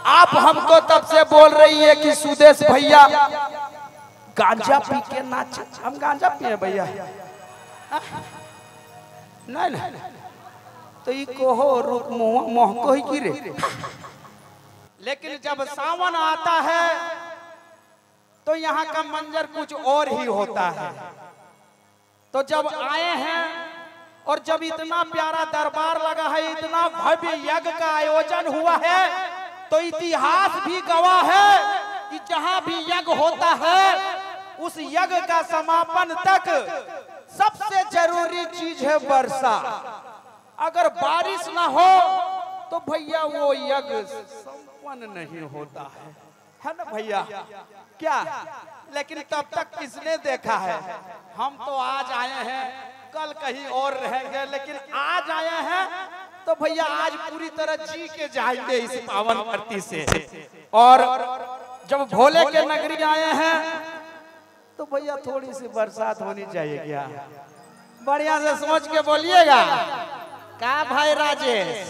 आप हमको तब से बोल रही है कि सुदेश भैया गांजा पी के नाच। हम गांजा पिए भैया? नहीं नहीं, तो ये कोहो रुक मोह को ही गिरे। लेकिन जब सावन आता है तो यहाँ का मंजर कुछ और ही होता है। तो जब आए हैं और जब इतना प्यारा दरबार लगा है, इतना भव्य यज्ञ का आयोजन हुआ है, तो इतिहास भी गवाह है कि जहां भी यज्ञ होता है उस यज्ञ का समापन तक सबसे जरूरी चीज है वर्षा। अगर बारिश ना हो तो भैया वो यज्ञ संपन्न नहीं होता है ना भैया? क्या लेकिन तब तक किसने देखा है? हम तो आज आए हैं, कल कहीं और रहेंगे, लेकिन आज आए हैं तो भैया आज पूरी तरह जी के जाएंगे इस पावन धरती से। और जब भोले के नगरी आए हैं तो भैया थोड़ी सी बरसात होनी चाहिए। क्या बढ़िया से सोच के बोलिएगा क्या भाई राजेश?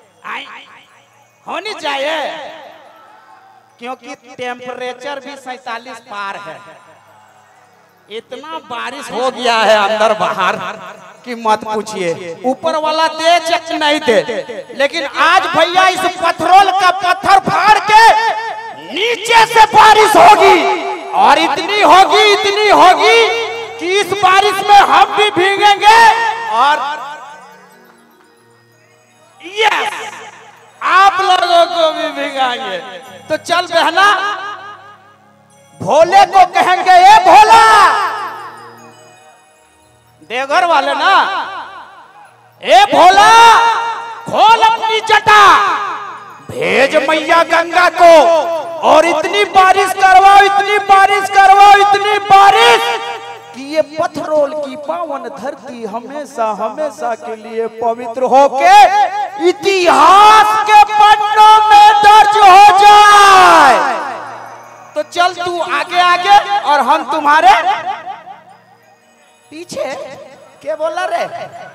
होनी चाहिए, क्योंकि टेम्परेचर भी 47 पार है। इतना बारिश हो गया है अंदर बाहर कि मत पूछिए। ऊपर वाला दे चेक नहीं दे, लेकिन आज भैया इस पत्थरों का पत्थर फाड़ के नीचे से बारिश होगी, और इतनी होगी कि इस बारिश में हम भी भीगेंगे और यस आप लोगों को भी भिगाएंगे। तो चल बहना, भोले को कहेंगे ए भोला, देवघर वाले ना, ए भोला खोल अपनी जटा, भेज मैया गंगा को और इतनी बारिश करवाओ, इतनी बारिश कि ये पत्थरोल की पावन धरती हमेशा हमेशा के लिए पवित्र होके इतिहास के पन्नों में दर्ज हो जाए। तो चल तू आगे आगे और हम तुम्हारे पीछे। क्या बोला रे?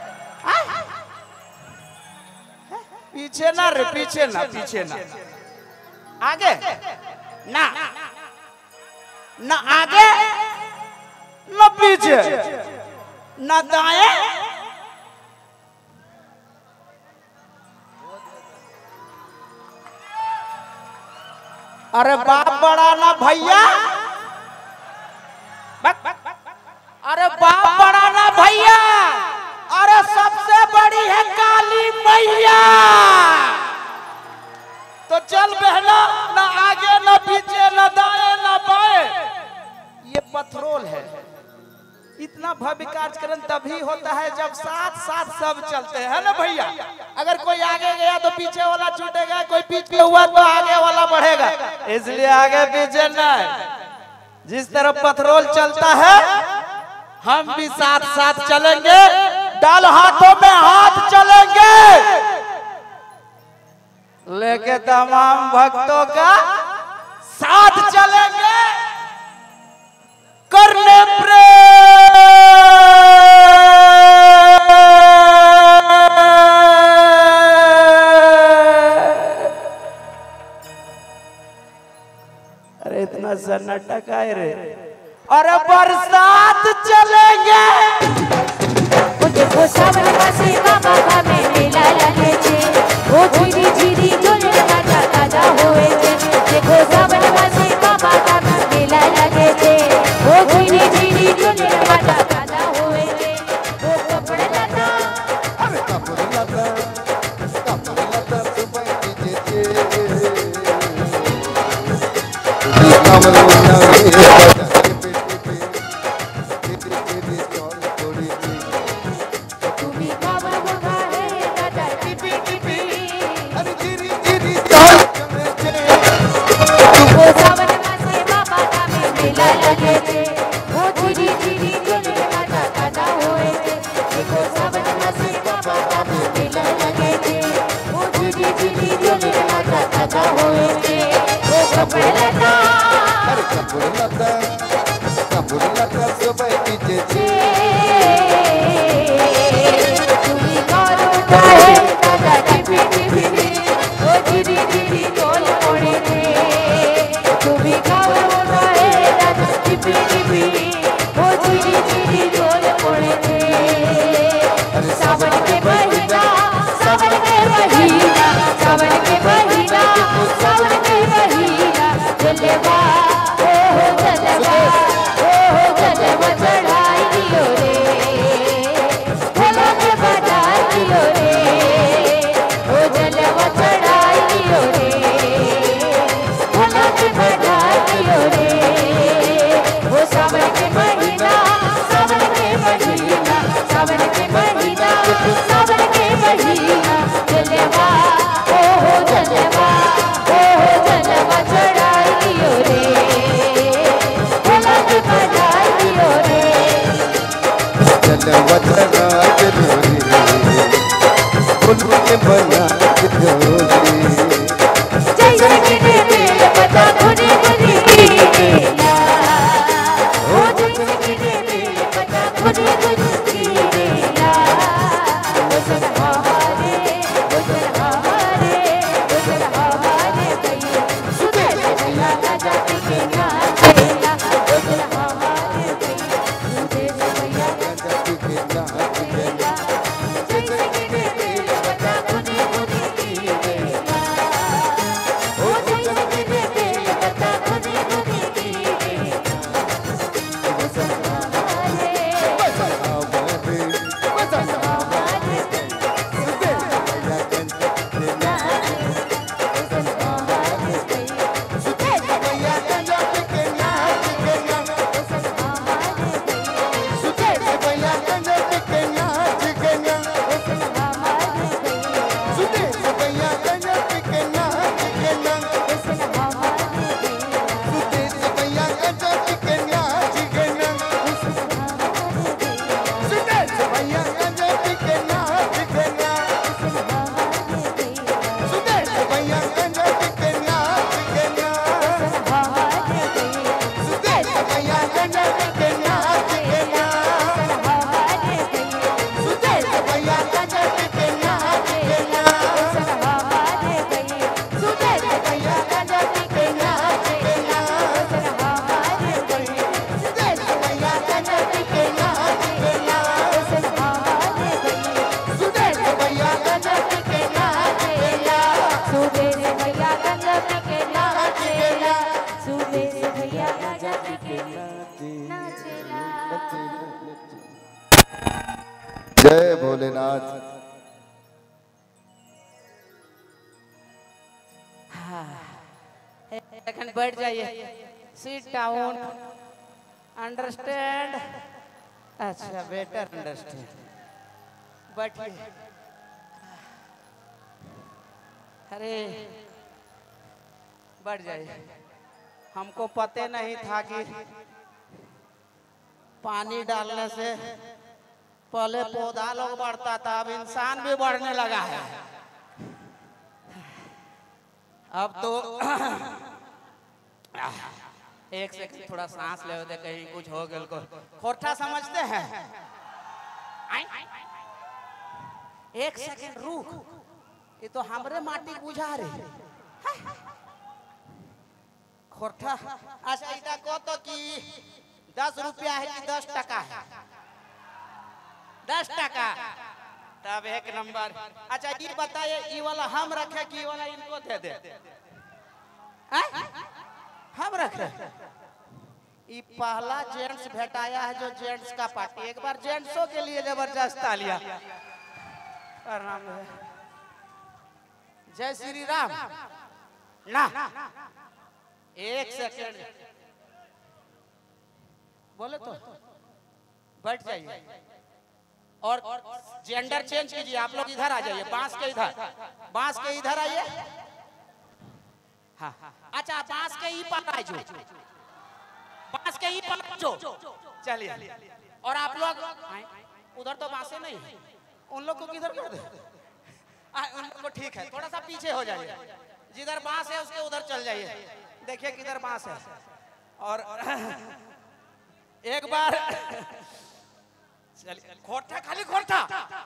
पीछे ना रे, पीछे ना आगे ना आगे न पीछे न दाएं अरे बाप बड़ा ना भैया, अरे बाप बड़ा ना भैया, अरे सबसे बड़ी है काली मैया। तो चल बहना, ना आगे ना पीछे न दाएं न बाएं, ये पत्थरोल है। इतना भव्य कार्यक्रम तभी होता है जब साथ साथ सब चलते हैं ना भैया। अगर कोई आगे गया तो पीछे वाला छूटेगा, कोई पीछे हुआ तो आगे वाला बढ़ेगा। इसलिए आगे पीछे नहीं, जिस तरफ पत्थरोल चलता है हम भी साथ साथ चलेंगे, डाल हाथों में हाथ चलेंगे, लेके तमाम भक्तों का साथ चलेंगे, करने प्रेम। अरे इतना सन्नाटा का है रे? अरे बरसात चलेंगे, देखो सावन मासे बाबा का मेला लगे छे, वो झिरी झिरी जोने ताजा ताजा होए छे। देखो सावन मासे बाबा का मेला लगे छे, वो झिरी झिरी जोने ताजा ताजा होए छे। वो कपड़े लता, अरे कपड़े लता सुबह की जे धीरे धीरे डोल पड़े सेकंड बैठ जाइए, सीट डाउन, अंडरस्टैंड। अच्छा बेटर अंडरस्टैंड, बैठिए। अरे बैठ जाइए। हमको पता नहीं था कि पानी डालने से पहले पौधा लोग बढ़ता था, अब इंसान भी बढ़ने लगा है। अब तो एक सेकंड थोड़ा सांस ले दे, कहीं कुछ हो गया को। खोटा समझते हैं? एक सेकंड रुक, ये तो हमरे माटी बुझा रही खोटा। अच्छा इटा को तो कि 10 रुपया है कि 10 टका है? 10 टका, तब एक नंबर। अच्छा ये बताइए, ये वाला हम रखे कि ये वाला इनको दे दे? हम रखे। ये पहला जेंट्स भेटाया है जो जेंट्स का पार्टी। एक बार जेंट्सों के लिए जबरदस्त तालियां। प्रणाम। जय श्री राम। ना एक सेकंड बोले तो बैठ जाइए और जेंडर चेंज कीजिए। आप लोग इधर आ जाइए, बांस के इधर, बांस के इधर आइए। हाँ अच्छा, बांस के ही पर आइए, बांस के ही पर जो चलिए। और आप लोग उधर तो बांसे नहीं है, उन लोग को किधर कर दे? उन लोग को ठीक है, थोड़ा सा पीछे हो जाइए। जिधर बांस है उसके उधर चल जाइए। देखिए किधर बांस है। और एक बार चलिए, खोटा खाली खोटा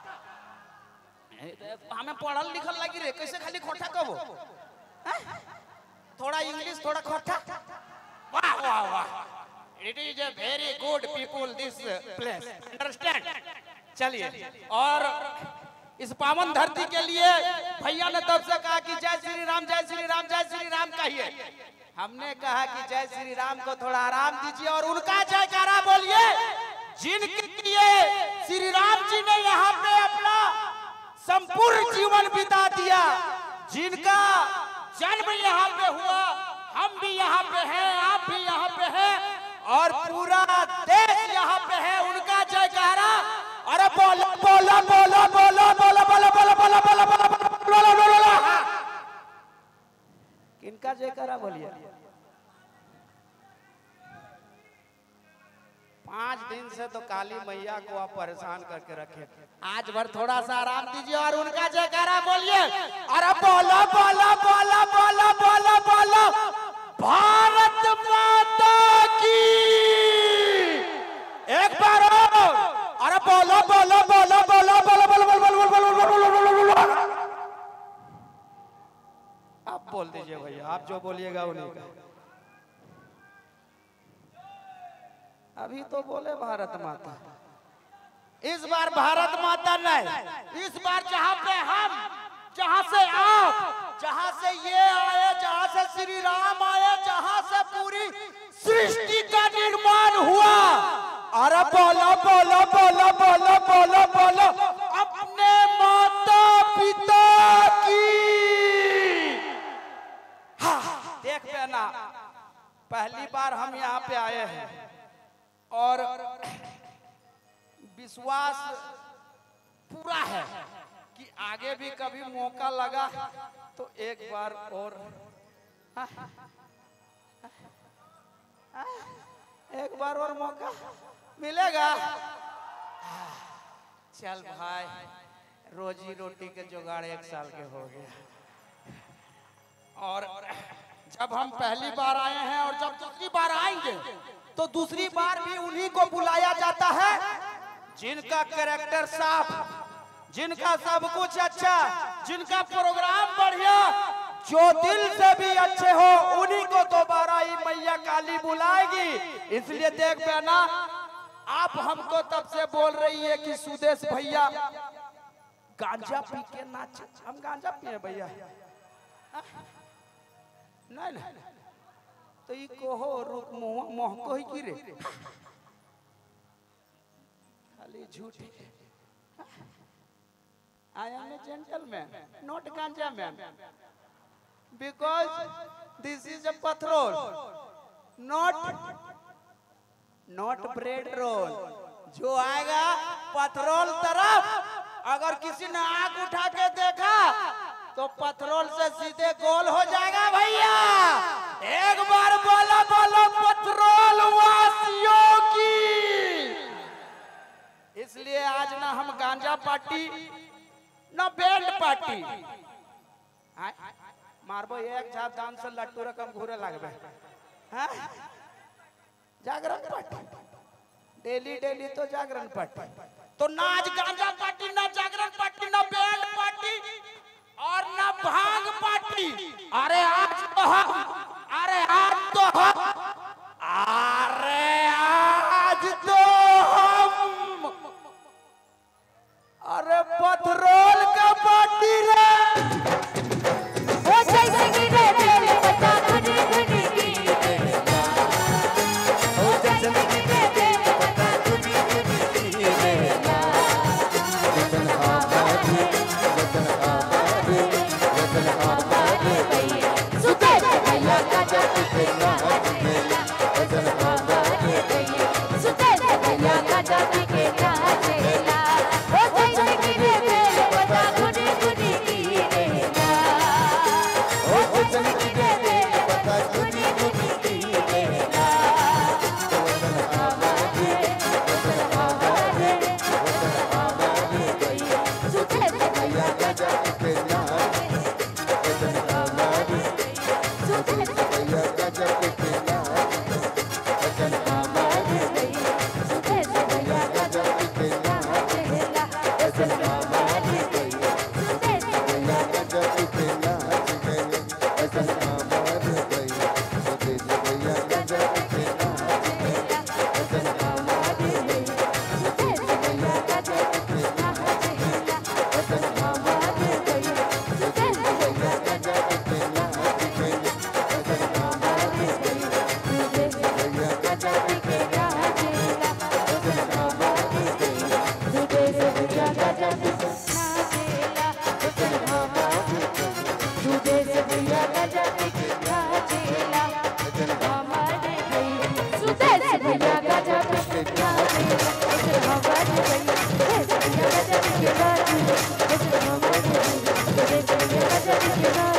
हमें पढ़ल लिखल लगी रे, कैसे खाली खोटा कहो? थोड़ा इंग्लिश थोड़ा खोटा। वाह वाह वाह, it is a very good people this place, understand. चलिए, और इस पावन धरती के लिए भैया ने तब से कहा कि जय श्री राम, जय श्री राम, जय श्री राम कहिए। हमने कहा कि जय श्री राम को थोड़ा आराम दीजिए और उनका जयकारा बोलिए जिनके लिए श्री राम जी ने यहाँ पे अपना संपूर्ण जीवन बिता दिया, जिनका जन्म यहाँ पे हुआ। हम भी यहाँ पे हैं, आप भी यहाँ पे हैं और पूरा देश यहाँ पे है। उनका जयकारा। अरे बोलो बोलो बोलो बोलो बोलो बोलो बोलो बोलो बोलो बोलो बोलो बोलो। किनका जयकारा बोलिए? 5 दिन से तो काली मैया को आप परेशान करके रखे। आज भर थोड़ा सा आराम दीजिए और उनका जयकारा बोलिए। अरे बोलो बोलो बोलो बोलो बोलो बोलो, भारत माता की। एक बार और, अरे बोलो बोलो बोलो बोलो बोलो बोलो बोलो बोलो बोलो बोलो। आप बोल दीजिए भैया, आप जो बोलिएगा उन्हीं का। अभी तो बोले भारत माता, इस बार भारत माता नहीं, इस बार जहां पे हम, जहां से आप, जहां से ये आए, जहां से श्री राम आए, जहां से पूरी सृष्टि का निर्माण हुआ। अरे बोलो बोलो बोलो बोलो बोलो बोलो, अपने माता पिता की। हाँ, देख पे ना, पहली बार हम यहाँ पे आए हैं और विश्वास पूरा है कि आगे भी कभी मौका लगा तो एक बार और एक बार और मौका मिलेगा। चल भाई, रोजी रोटी के जुगाड़ 1 साल के हो गया। और जब हम पहली बार आए हैं और जब दूसरी बार आएंगे तो दूसरी बार भी उन्हीं को बुलाया जाता है जिनका कैरेक्टर साफ, जिनका सब कुछ अच्छा, जिनका प्रोग्राम बढ़िया, जो दिल से भी अच्छे हो, उन्हीं को दोबारा ही मैया काली बुलाएगी। इसलिए देख बहना, आप हमको तब से बोल रही है कि सुदेश भैया गांजा पी के नाच। हम गांजा पिए भैया? नहीं नहीं, तो ये कोहो रुक मोह को ही गिरे, खाली झूठ। I am a gentleman, not ganja man. because this is a patrol, not bread roll. जो आएगा पथरोल तरफ, अगर किसी ने आंख उठा के देखा तो पथरोल से सीधे गोल हो जाएगा भैया। एक बार बोलो बोलो पथरोल वासियों की। इसलिए आज ना हम गांजा पार्टी ना बैंड पार्टी मारबो एक झाप दान से लट्टू रकम घूरे लगबे। हाँ? जागरण पार्टी डेली डेली तो जागरण पार्टी, तो ना आज गांजा पार्टी ना जागरण पार्टी ना बैंड पार्टी और ना भांग पार्टी। अरे आज तो हम, अरे आज तो हम, अरे आज तो हम, अरे पथरोल का पार्टी रे। जैसे गिरे बेल पता गुनी गुनी गिरे, ओ जैसे गिरे बेल पता गुनी गुनी गिरे। वचन हमारे भैया सुते भैया का जप केला चेला। वचन हमारे भैया सुते भैया का जप केला चेला। ओ जैसे गिरे बेल पता गुनी गुनी गिरे, वचन गिरे पता गुनी गुनी गिरेला। वचन हमारे भैया सुते भैया का जप केला। वचन हमारे सुते भैया का जप केला। वचन हमारे भैया सुते भैया का जप केला चेला। वचन हमारे भैया सुते भैया का जप केला चेला। वचन हमारे भैया सुते भैया का जप केला चेला। वचन हमारे भैया सुते भैया का जप केला चेला। वचन हमारे भैया सुते भैया का जप केला चेला। वचन हमारे भैया सुते भैया का जप केला चेला। वचन हमारे भैया सुते भैया का जप केला चेला। वचन हमारे सुते भैया का जप केला चेला। वचन हमारे भैया सुते भैया का जप केला चेला। वचन हमारे भैया सुते भैया का जप केला चेला। वचन हमारे भैया सुते भैया का जप केला